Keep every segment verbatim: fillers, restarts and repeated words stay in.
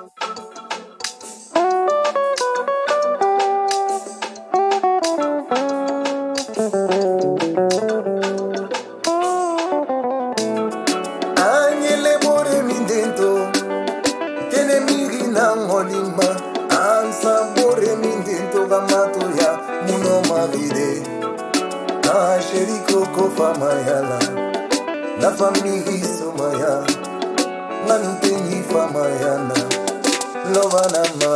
La famille Somaya, Mantengi Famayana, Lovanama.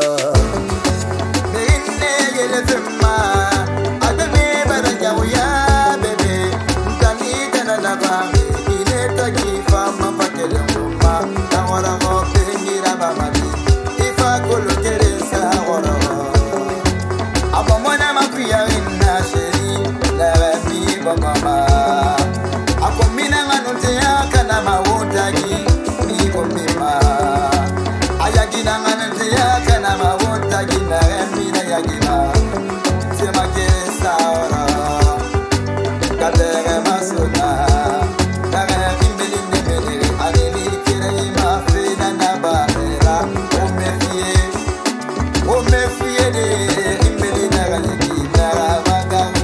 Nene Yelefema, Adame Barajamoya, baby, Tanita Nava, Ineta Gifama Patelema, Tawara Pengira Bamani, if I could look at it, Sahara. Abamana Mafia in Nasheri, Lava Viva Mama. Akomina nganotea kana mawotagi niko mima ayagina nganotea kana mawotagi na emina yagina sema kesa ora kadere masuna kare kimbeli nemeli aleli kire mafina na bahera omefie omefie de kimbeli na galeki na magamu.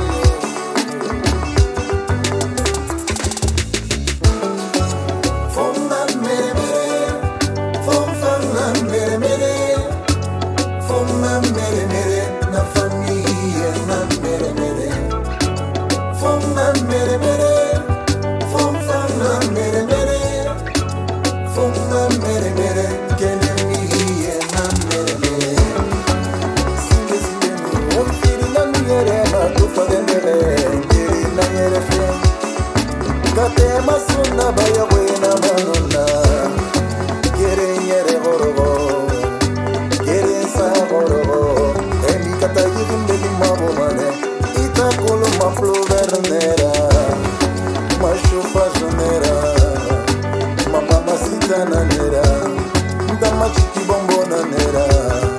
Masuna baya buena manuna, quieren yere borobo, quieren sa borobo. Emi kata yigin beli mabo mane, ita kolo ma fluvernera, ma chufa jonera, ma mama sita nanera, da ma chiki bombo nanera,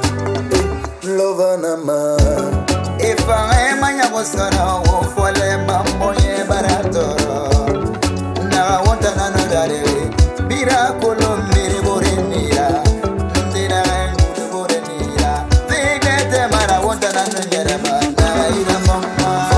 lova nama. Ifa ema nyagosara wo fole mambo ye barato. Mira Colombia Borenira, Ndina Borenira, they get them I want another Yeraba, Ina Mama.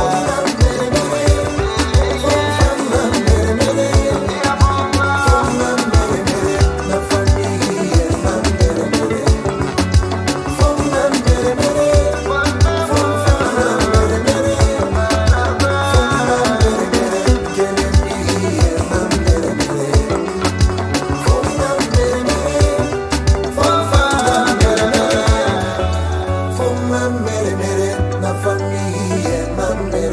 Mere mere na famille,